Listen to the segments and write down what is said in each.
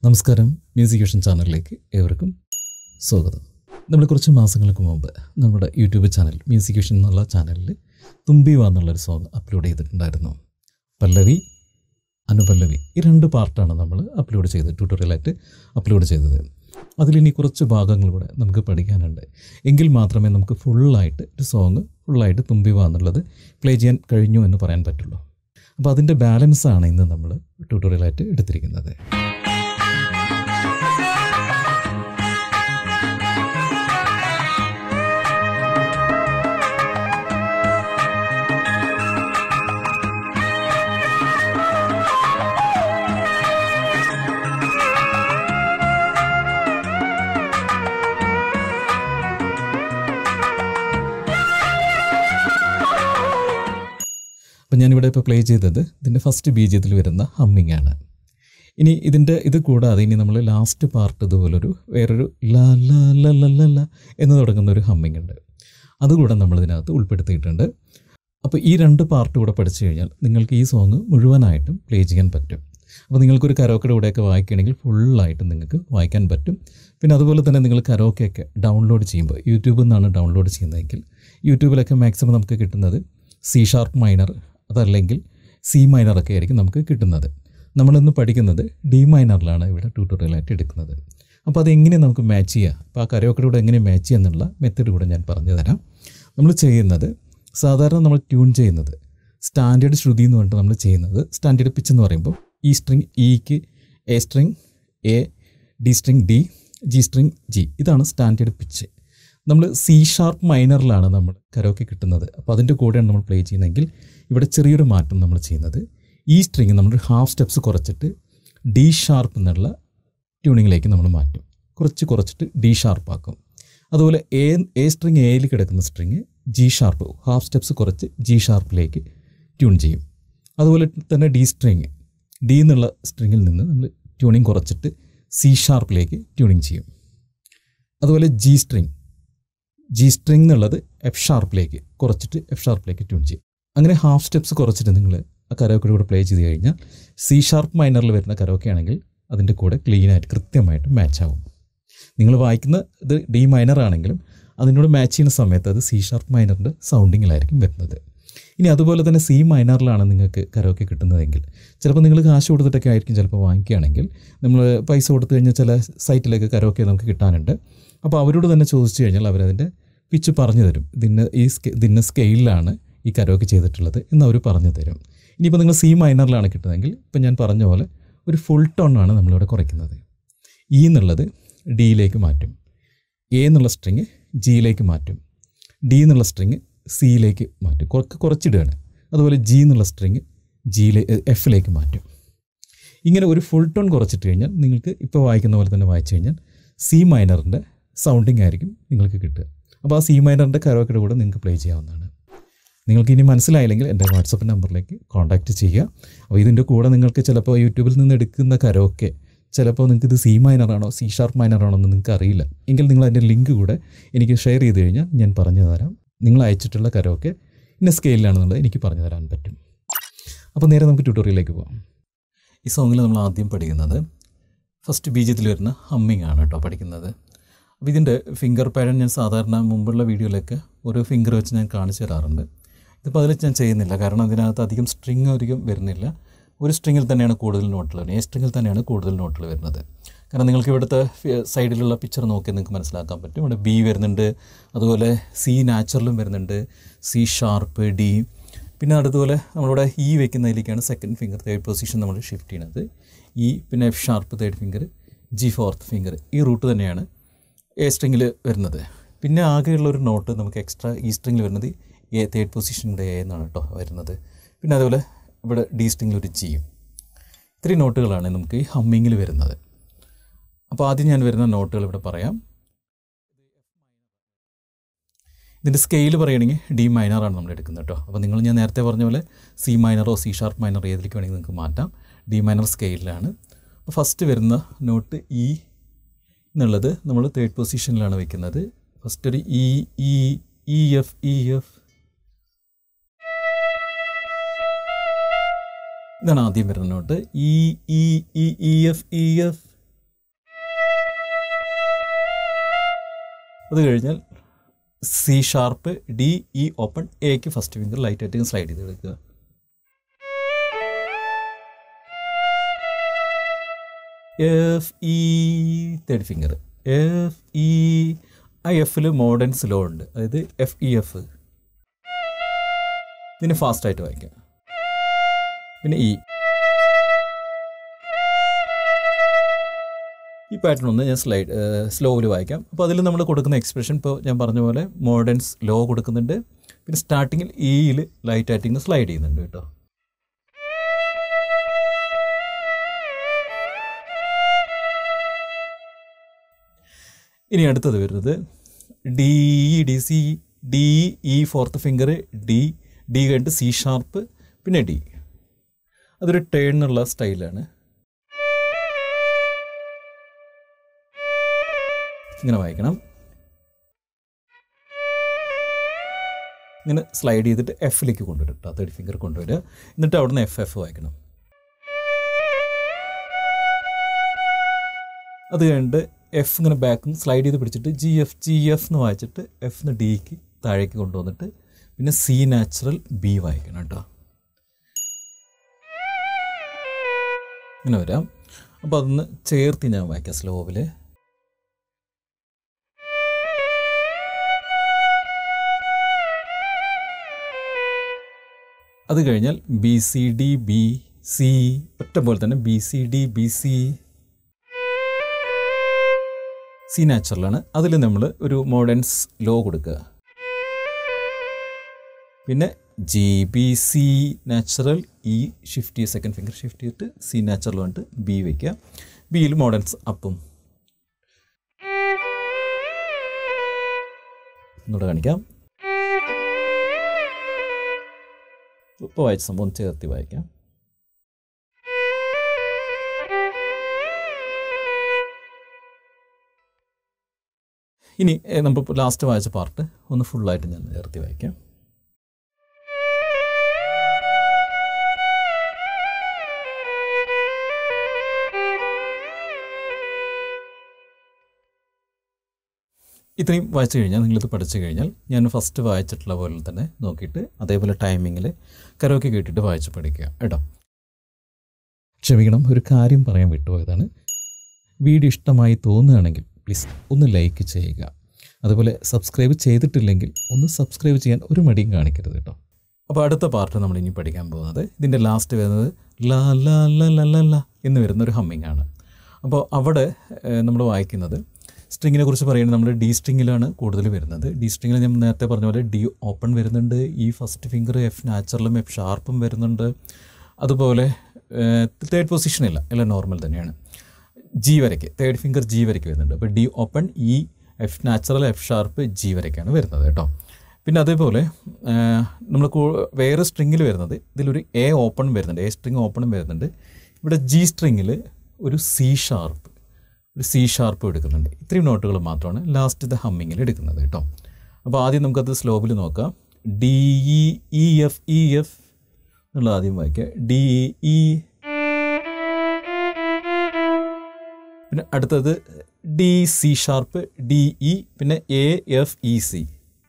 നമസ്കാരം, music fusion ചാനലിലേക്ക് ഏവർക്കും സ്വാഗതം. നമ്മൾ കുറച്ച് മാസങ്ങൾക്ക് മുമ്പ് നമ്മുടെ യൂട്യൂബ് ചാനൽ മ്യൂസിക് ഫ്യൂഷൻ എന്നുള്ള ചാനലിൽ തുമ്പി വാ എന്നുള്ളൊരു സോങ് അപ്ലോഡ് ചെയ്തിട്ടുണ്ടായിരുന്നു. പല്ലവി, അനുപല്ലവി, ഈ രണ്ട് പാർട്ടാണ് നമ്മൾ അപ്ലോഡ് ചെയ്തത്, ട്യൂട്ടോറിയലായിട്ട് അപ്ലോഡ് ചെയ്തത്. അതിലിനി കുറച്ച് ഭാഗങ്ങൾ കൂടെ നമുക്ക് പഠിക്കാനുണ്ട്. എങ്കിൽ മാത്രമേ നമുക്ക് ഫുള്ളായിട്ട് ഒരു സോങ് ഫുള്ളായിട്ട് തുമ്പി വാ എന്നുള്ളത് പ്ലേ ചെയ്യാൻ കഴിഞ്ഞു എന്ന് പറയാൻ പറ്റുള്ളൂ. അപ്പോൾ അതിൻ്റെ ബാലൻസാണ് ഇന്ന് നമ്മൾ ട്യൂട്ടോറിയലായിട്ട് എടുത്തിരിക്കുന്നത്. അപ്പം ഞാനിവിടെ ഇപ്പോൾ പ്ലേ ചെയ്തത് ഇതിൻ്റെ ഫസ്റ്റ് ബീജത്തിൽ വരുന്ന ഹമ്മിങ് ആണ്. ഇനി ഇത് കൂടാതെ ഇനി നമ്മൾ ലാസ്റ്റ് പാർട്ട് ഇതുപോലൊരു വേറൊരു ല ല ല ല ല ല എന്ന് തുടങ്ങുന്ന ഒരു ഹമ്മിങ് ഉണ്ട്. അതുകൂടെ നമ്മളിതിനകത്ത് ഉൾപ്പെടുത്തിയിട്ടുണ്ട്. അപ്പോൾ ഈ രണ്ട് പാർട്ട് കൂടെ പഠിച്ചു കഴിഞ്ഞാൽ നിങ്ങൾക്ക് ഈ സോങ് മുഴുവനായിട്ടും പ്ലേ ചെയ്യാൻ പറ്റും. അപ്പോൾ നിങ്ങൾക്കൊരു കരോക്കയുടെ കൂടെയൊക്കെ വായിക്കുകയാണെങ്കിൽ ഫുള്ളായിട്ട് നിങ്ങൾക്ക് വായിക്കാൻ പറ്റും. പിന്നെ അതുപോലെ തന്നെ നിങ്ങൾ കരോക്കയൊക്കെ ഡൗൺലോഡ് ചെയ്യുമ്പോൾ യൂട്യൂബിൽ നിന്നാണ് ഡൗൺലോഡ് ചെയ്യുന്നതെങ്കിൽ യൂട്യൂബിലൊക്കെ മാക്സിമം നമുക്ക് കിട്ടുന്നത് C# മൈനർ അതല്ലെങ്കിൽ C മൈനറൊക്കെ ആയിരിക്കും നമുക്ക് കിട്ടുന്നത്. നമ്മളിന്ന് പഠിക്കുന്നത് D മൈനറിലാണ് ഇവിടെ ട്യൂട്ടോറിയലായിട്ട് എടുക്കുന്നത്. അപ്പോൾ അതെങ്ങനെ നമുക്ക് മാച്ച് ചെയ്യുക, അപ്പോൾ ആ കരോക്കയുടെ എങ്ങനെ മാച്ച് ചെയ്യുക എന്നുള്ള മെത്തേഡ് കൂടെ ഞാൻ പറഞ്ഞു തരാം. നമ്മൾ ചെയ്യുന്നത് സാധാരണ നമ്മൾ ട്യൂൺ ചെയ്യുന്നത് സ്റ്റാൻഡേർഡ് ശ്രുതി എന്ന് പറഞ്ഞിട്ട് നമ്മൾ ചെയ്യുന്നത് സ്റ്റാൻഡേർഡ് പിച്ച് എന്ന് പറയുമ്പോൾ ഈ സ്ട്രിങ് ഇക്ക് A string A, D string D, G string G, ഇതാണ് സ്റ്റാൻഡേർഡ് പിച്ച്. നമ്മൾ C# മൈനറിലാണ് നമ്മൾ കരോക്കെ കിട്ടുന്നത്. അപ്പോൾ അതിൻ്റെ കൂടെയാണ് നമ്മൾ പ്ലേ ചെയ്യുന്നതെങ്കിൽ ഇവിടെ ചെറിയൊരു മാറ്റം നമ്മൾ ചെയ്യുന്നത് ഈ സ്ട്രിങ് നമ്മൾ ഹാഫ് സ്റ്റെപ്സ് കുറച്ചിട്ട് D# എന്നുള്ള ട്യൂണിങ്ങിലേക്ക് നമ്മൾ മാറ്റും. കുറച്ചിട്ട് D# ആക്കും. അതുപോലെ എ സ്ട്രിങ് എയിൽ കിടക്കുന്ന സ്ട്രിങ് G# ഹാഫ് സ്റ്റെപ്സ് കുറച്ച് G# ട്യൂൺ ചെയ്യും. അതുപോലെ തന്നെ ഡി എന്നുള്ള സ്ട്രിങ്ങിൽ നിന്ന് നമ്മൾ ട്യൂണിങ് കുറച്ചിട്ട് C# ട്യൂണിങ് ചെയ്യും. അതുപോലെ ജി സ്ട്രിങ് എന്നുള്ളത് F# കുറച്ചിട്ട് F# ട്യൂൺ ചെയ്യും. അങ്ങനെ ഹാഫ് സ്റ്റെപ്സ് കുറച്ചിട്ട് നിങ്ങൾ ആ കരോക്കയുടെ കൂടെ പ്ലേ ചെയ്ത് കഴിഞ്ഞാൽ C# മൈനറിൽ വരുന്ന കരോക്കെ ആണെങ്കിൽ അതിൻ്റെ കൂടെ ക്ലീനായിട്ട് കൃത്യമായിട്ട് മാച്ച് ആവും. നിങ്ങൾ വായിക്കുന്ന ഇത് D മൈനർ ആണെങ്കിലും അതിനോട് മാച്ച് ചെയ്യുന്ന സമയത്ത് അത് C# മൈനറിൻ്റെ സൗണ്ടിങ്ങിലായിരിക്കും വരുന്നത്. ഇനി അതുപോലെ തന്നെ C മൈനറിലാണ് നിങ്ങൾക്ക് കരോക്കെ കിട്ടുന്നതെങ്കിൽ ചിലപ്പോൾ നിങ്ങൾ കാശ് കൊടുത്തിട്ടൊക്കെ ആയിരിക്കും ചിലപ്പോൾ വാങ്ങിക്കുകയാണെങ്കിൽ നമ്മൾ പൈസ കൊടുത്തു കഴിഞ്ഞാൽ ചില സൈറ്റിലേക്ക് കരോക്കെ നമുക്ക് കിട്ടാനുണ്ട്. അപ്പോൾ അവരോട് തന്നെ ചോദിച്ചു കഴിഞ്ഞാൽ അവരതിൻ്റെ പിച്ച് പറഞ്ഞു തരും. ഇതിൻ്റെ സ്കെയിലാണ് ഈ കരോക്കെ ചെയ്തിട്ടുള്ളത് എന്ന് അവർ പറഞ്ഞു തരും. ഇനിയിപ്പോൾ നിങ്ങൾ C മൈനറിലാണ് കിട്ടുന്നതെങ്കിൽ ഇപ്പം ഞാൻ പറഞ്ഞ പോലെ ഒരു ഫുൾ ടോണാണ് നമ്മളിവിടെ കുറയ്ക്കുന്നത്. E എന്നുള്ളത് ഡിയിലേക്ക് മാറ്റും, എ എന്നുള്ള സ്ട്രിങ് ജിയിലേക്ക് മാറ്റും, ഡി എന്നുള്ള സ്ട്രിങ് സിയിലേക്ക് മാറ്റും, കുറച്ചിടുകയാണ്. അതുപോലെ ജി എന്നുള്ള സ്ട്രിങ് എഫിലേക്ക് മാറ്റും. ഇങ്ങനെ ഒരു ഫുൾ ടോൺ കുറച്ചിട്ട് കഴിഞ്ഞാൽ നിങ്ങൾക്ക് ഇപ്പോൾ വായിക്കുന്ന പോലെ തന്നെ വായിച്ചു കഴിഞ്ഞാൽ C മൈനറിൻ്റെ സൗണ്ടിങ് ആയിരിക്കും നിങ്ങൾക്ക് കിട്ടുക. അപ്പോൾ ആ C മൈനറിൻ്റെ കരോക്കയുടെ കൂടെ നിങ്ങൾക്ക് പ്ലേ ചെയ്യാവുന്നതാണ്. നിങ്ങൾക്ക് ഇനി മനസ്സിലായില്ലെങ്കിൽ എൻ്റെ വാട്സപ്പ് നമ്പറിലേക്ക് കോൺടാക്റ്റ് ചെയ്യുക. അപ്പോൾ ഇതിൻ്റെ കൂടെ നിങ്ങൾക്ക് ചിലപ്പോൾ യൂട്യൂബിൽ നിന്ന് എടുക്കുന്ന കരോക്കെ ചിലപ്പോൾ നിങ്ങൾക്ക് ഇത് C മൈനറാണോ C# മൈനറാണോ എന്ന് നിങ്ങൾക്ക് അറിയില്ല എങ്കിൽ നിങ്ങൾ അതിൻ്റെ ലിങ്ക് കൂടെ എനിക്ക് ഷെയർ ചെയ്ത് കഴിഞ്ഞാൽ ഞാൻ പറഞ്ഞു തരാം. നിങ്ങൾ അയച്ചിട്ടുള്ള കരോക്കെ ഇന്ന സ്കെയിലാണെന്നുള്ളത് എനിക്ക് പറഞ്ഞു തരാൻ പറ്റും. അപ്പോൾ നേരെ നമുക്ക് ട്യൂട്ടോറിയലിലേക്ക് പോകാം. ഈ സോങ്ങിൽ നമ്മൾ ആദ്യം പഠിക്കുന്നത് ഫസ്റ്റ് ബീജത്തിൽ വരുന്ന ഹമ്മിങ് ആണ് കേട്ടോ പഠിക്കുന്നത്. അപ്പോൾ ഇതിൻ്റെ ഫിംഗർ പാറ്റേൺ ഞാൻ സാധാരണ മുമ്പുള്ള വീഡിയോയിലൊക്കെ ഓരോ ഫിംഗർ വെച്ച് ഞാൻ കാണിച്ചു തരാറുണ്ട്. ഇതിപ്പോൾ അതിൽ ഞാൻ ചെയ്യുന്നില്ല, കാരണം അതിനകത്ത് അധികം സ്ട്രിങ് ഒരിക്കലും വരുന്നില്ല. ഒരു സ്ട്രിങ്ങിൽ തന്നെയാണ് കൂടുതൽ നോട്ടുകൾ വരുന്നത്, സ്ട്രിങ്ങിൽ തന്നെയാണ് കൂടുതൽ നോട്ടുകൾ വരുന്നത്. കാരണം നിങ്ങൾക്ക് ഇവിടുത്തെ സൈഡിലുള്ള പിക്ചർ നോക്കി നിങ്ങൾക്ക് മനസ്സിലാക്കാൻ പറ്റും. ഇവിടെ B വരുന്നുണ്ട്, അതുപോലെ C നാച്ചുറലും വരുന്നുണ്ട്, C#, D, പിന്നെ അതുപോലെ നമ്മളിവിടെ E വെക്കുന്നതിലേക്കാണ് സെക്കൻഡ് ഫിംഗർ തേർഡ് പൊസിഷൻ നമ്മൾ ഷിഫ്റ്റ് ചെയ്യുന്നത്. E പിന്നെ F# third finger, G fourth finger, ഈ റൂട്ട് തന്നെയാണ് എ സ്ട്രിങ്ങിൽ വരുന്നത്. പിന്നെ ആകെയുള്ളൊരു നോട്ട് നമുക്ക് എക്സ്ട്രാ ഈ സ്ട്രിങ്ങിൽ വരുന്നത് എ തേർഡ് പൊസിഷൻ്റെ എ എന്നാണ് കേട്ടോ വരുന്നത്. പിന്നെ അതുപോലെ ഇവിടെ ഡി സ്ട്രിങ്ങിൽ ഒരു ജിയും. ഇത്രയും നോട്ടുകളാണ് നമുക്ക് ഈ ഹമ്മിങ്ങിൽ വരുന്നത്. അപ്പോൾ ആദ്യം ഞാൻ വരുന്ന നോട്ടുകൾ ഇവിടെ പറയാം. ഇതിൻ്റെ സ്കെയിൽ പറയുകയാണെങ്കിൽ D മൈനറാണ് നമ്മൾ എടുക്കുന്നത് കേട്ടോ. അപ്പോൾ ഞാൻ നേരത്തെ പറഞ്ഞ പോലെ C മൈനറോ C# മൈനർ ഏതിലേക്ക് വേണമെങ്കിൽ നിങ്ങൾക്ക് മാറ്റാം. D മൈനർ സ്കെയിലാണ്. അപ്പോൾ ഫസ്റ്റ് വരുന്ന നോട്ട് E എന്നുള്ളത് നമ്മൾ തേർഡ് പൊസിഷനിലാണ് വയ്ക്കുന്നത്. ഫസ്റ്റ് ഒരു E F ഇതാണ് ആദ്യം വരുന്ന നോട്ട്. E F അത് കഴിഞ്ഞാൽ C sharp D E open, എക്ക് ഫസ്റ്റ് ഫിംഗർ ലൈറ്റായിട്ട് സ്ലൈഡ് ചെയ്ത് എടുക്കുക. F E third finger, F E. ആ എഫിൽ മോഡേൺ സ്ലോ ഉണ്ട്, അതായത് എഫ് ഇ എഫ്. ഇതിനെ ഫാസ്റ്റായിട്ട് വായിക്കാം. പിന്നെ ഇ. ഈ പാറ്റേൺ ഒന്ന് ഞാൻ സ്ലോവിൽ വായിക്കാം. അപ്പോൾ അതിൽ നമ്മൾ കൊടുക്കുന്ന എക്സ്പ്രഷൻ ഇപ്പോൾ ഞാൻ പറഞ്ഞ പോലെ മോഡേൺ സ്ലോ കൊടുക്കുന്നുണ്ട്. പിന്നെ സ്റ്റാർട്ടിങ്ങിൽ ഇയിൽ ലൈറ്റായിട്ട് സ്ലൈഡ് ചെയ്യുന്നുണ്ട് കേട്ടോ. ഇനി അടുത്തത് വരുന്നത് D D C, D E fourth finger, D D കഴിഞ്ഞിട്ട് സി ഷാർപ്പ്, പിന്നെ ഡി. അതൊരു ടേണിനുള്ള സ്റ്റൈലാണ്. ഇങ്ങനെ വായിക്കണം. ഇങ്ങനെ സ്ലൈഡ് ചെയ്തിട്ട് എഫിലേക്ക് കൊണ്ടുവരും കേട്ടോ, തേർഡ് ഫിംഗർ കൊണ്ടുവരിക. എന്നിട്ട് അവിടെ നിന്ന് എഫ് എഫ് വായിക്കണം. അത് കഴിഞ്ഞിട്ട് എഫ് ഇങ്ങനെ ബാക്ക് സ്ലൈഡ് ചെയ്ത് പിടിച്ചിട്ട് ജി എഫ് എന്ന് വായിച്ചിട്ട് എഫ് എന്ന് ഡിക്ക് താഴേക്ക് കൊണ്ടുവന്നിട്ട് പിന്നെ സി നാച്ചുറൽ ബി വായിക്കണം കേട്ടോ. ഇങ്ങനെ വരാം. അപ്പോൾ അതൊന്ന് ചേർത്ത് ഞാൻ വായിക്കാം സ്ലോവിൽ. അത് കഴിഞ്ഞാൽ B C D B C, ഒറ്റ പോലെ തന്നെ B C D B C. C നാച്ചുറലാണ്. അതിൽ നമ്മൾ ഒരു മോഡേൺ സ്ലോ കൊടുക്കുക. പിന്നെ G B C natural E shift ചെയ്യുക, സെക്കൻഡ് ഫിംഗർ ഷിഫ്റ്റ് ചെയ്തിട്ട് സി നാച്ചുറൽ വന്നിട്ട് ബി വയ്ക്കുക. ബിയിൽ മോഡേൺസ് അപ്പും. ഒന്നുകൂടെ കാണിക്കാം. ഇപ്പോൾ വായിച്ച സംഭവം ചേർത്തി വായിക്കാം. ഇനി നമ്മൾ ലാസ്റ്റ് വായിച്ച പാർട്ട് ഒന്ന് ഫുള്ളായിട്ട് ഞാൻ ചേർത്തി വായിക്കാം. ഇത്രയും വായിച്ചു കഴിഞ്ഞാൽ, നിങ്ങളിത് പഠിച്ചു കഴിഞ്ഞാൽ ഞാൻ ഫസ്റ്റ് വായിച്ചിട്ടുള്ള പോലെ തന്നെ നോക്കിയിട്ട് അതേപോലെ ടൈമിങ്ങിൽ കരോക്കെ കേട്ടിട്ട് വായിച്ച് പഠിക്കുക കേട്ടോ. ക്ഷമിക്കണം, ഒരു കാര്യം പറയാൻ വിട്ടുപോയതാണ്. വീഡിയോ ഇഷ്ടമായി തോന്നുകയാണെങ്കിൽ പ്ലീസ് ഒന്ന് ലൈക്ക് ചെയ്യുക. അതുപോലെ സബ്സ്ക്രൈബ് ചെയ്തിട്ടില്ലെങ്കിൽ ഒന്ന് സബ്സ്ക്രൈബ് ചെയ്യാൻ ഒരു മടിയും കാണിക്കരുത് കേട്ടോ. അപ്പോൾ അടുത്ത പാർട്ട് നമ്മൾ ഇനി പഠിക്കാൻ പോകുന്നത്, ഇതിൻ്റെ ലാസ്റ്റ് വരുന്നത് ലാ ലാ ല ല ല ല എന്ന് വരുന്നൊരു ഹമ്മിങ് ആണ്. അപ്പോൾ അവിടെ നമ്മൾ വായിക്കുന്നത് സ്ട്രിങ്ങിനെ കുറിച്ച് പറയുന്നത് നമ്മൾ ഡി സ്ട്രിങ്ങിലാണ് കൂടുതൽ വരുന്നത്. ഡി സ്ട്രിങ്ങിൽ ഞാൻ നേരത്തെ പറഞ്ഞ പോലെ ഡി ഓപ്പൺ വരുന്നുണ്ട്, ഈ ഫസ്റ്റ് ഫിംഗർ എഫ് നാച്ചുറലും എഫ് ഷാർപ്പും വരുന്നുണ്ട്. അതുപോലെ തേർഡ് പൊസിഷനില്ല, എല്ലാം നോർമൽ തന്നെയാണ്. ജി വരയ്ക്ക് തേർഡ് ഫിംഗർ ജി വരയ്ക്ക് വരുന്നുണ്ട്. അപ്പോൾ D open, E, F natural, F sharp, G വരയ്ക്കാണ് വരുന്നത് കേട്ടോ. പിന്നെ അതേപോലെ നമ്മൾ വേറെ സ്ട്രിങ്ങിൽ വരുന്നത് ഇതിലൊരു എ ഓപ്പൺ വരുന്നുണ്ട്, എ സ്ട്രിങ് ഓപ്പണും വരുന്നുണ്ട്. ഇവിടെ ജി സ്ട്രിങ്ങിൽ ഒരു സി ഷാർപ്പ് എടുക്കുന്നുണ്ട്. ഇത്രയും നോട്ടുകൾ മാത്രമാണ് ലാസ്റ്റ് ഹമ്മിങ്ങിൽ എടുക്കുന്നത് കേട്ടോ. അപ്പോൾ ആദ്യം നമുക്കത് സ്ലോവിൽ നോക്കാം. ഡി ഇ എഫ് എന്നുള്ള ആദ്യം വായിക്കുക. D E. പിന്നെ അടുത്തത് D C sharp, D E, പിന്നെ എ എഫ് ഇ സി.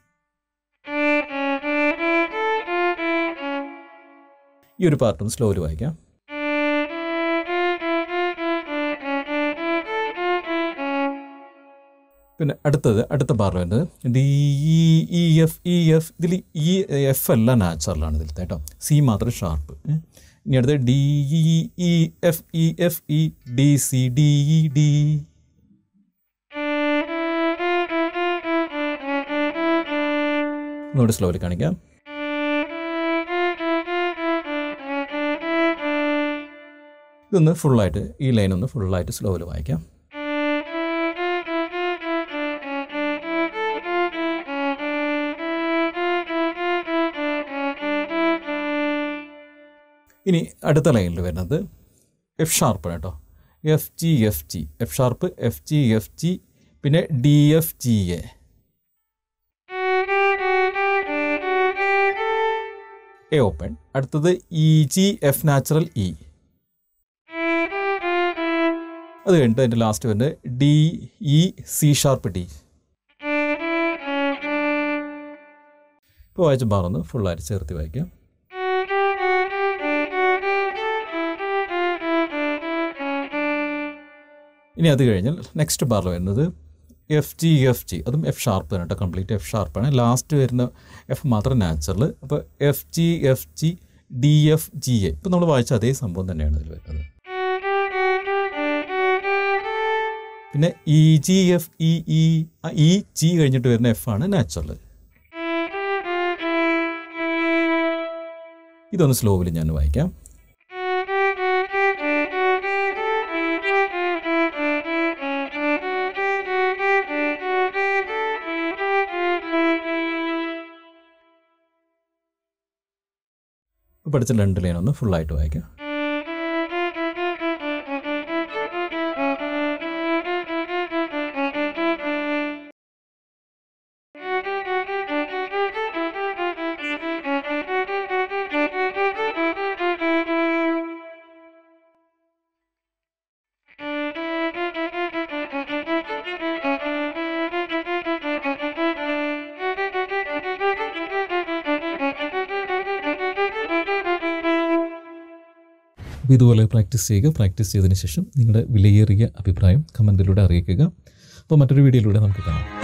ഈ ഒരു പാർട്ടൊന്ന് സ്ലോയിൽ വായിക്കാം. പിന്നെ അടുത്ത ബാർ വരുന്നത് ഡി ഇ എഫ്. ഇതിൽ ഈ എഫ് അല്ല നാച്ചുറലാണ് ഇതിൽ കേട്ടോ, സി മാത്രം ഷാർപ്പ്. ഇനി അടുത്ത് D E F E D C D E D. ഒന്നുകൂടി സ്ലോയിൽ കാണിക്കാം. ഇതൊന്ന് ഫുള്ളായിട്ട്, ഈ ലൈനൊന്ന് ഫുള്ളായിട്ട് സ്ലോയിൽ വായിക്കാം. ഇനി അടുത്ത ലൈനിൽ വരുന്നത് എഫ് ഷാർപ്പ് കേട്ടോ. F G F sharp, F G, പിന്നെ D F G A open. അടുത്തത് E G F natural E. അത് കഴിഞ്ഞിട്ട് അതിൻ്റെ ലാസ്റ്റ് വരുന്നത് D E C sharp D. ഇപ്പോൾ വായിച്ച ബാറൊന്ന് ഫുള്ളായിട്ട് ചേർത്ത് വായിക്കാം. ഇനി അത് കഴിഞ്ഞാൽ നെക്സ്റ്റ് ബാറിൽ വരുന്നത് എഫ് ജി, അതും എഫ് ഷാർപ്പ് തന്നെ കേട്ടോ, കംപ്ലീറ്റ് എഫ് ഷാർപ്പാണ്. ലാസ്റ്റ് വരുന്ന എഫ് മാത്രം നാച്ചുറൽ. അപ്പോൾ F G D F G A, ഇപ്പോൾ നമ്മൾ വായിച്ച അതേ സംഭവം തന്നെയാണ് ഇതിൽ വരുന്നത്. പിന്നെ E G F E G കഴിഞ്ഞിട്ട് വരുന്ന എഫ് ആണ് നാച്ചുറൽ. ഇതൊന്ന് സ്ലോവിൽ ഞാൻ വായിക്കാം. പഠിച്ച 2 ലൈൻ ഒന്ന് ഫുള്ളായിട്ട് വായിക്കാം. അപ്പോൾ ഇതുപോലെ പ്രാക്ടീസ് ചെയ്യുക. പ്രാക്ടീസ് ചെയ്തതിന് ശേഷം നിങ്ങളുടെ വിലയേറിയ അഭിപ്രായം കമൻറ്റിലൂടെ അറിയിക്കുക. അപ്പോൾ മറ്റൊരു വീഡിയോയിലൂടെ നമുക്ക് കാണാം.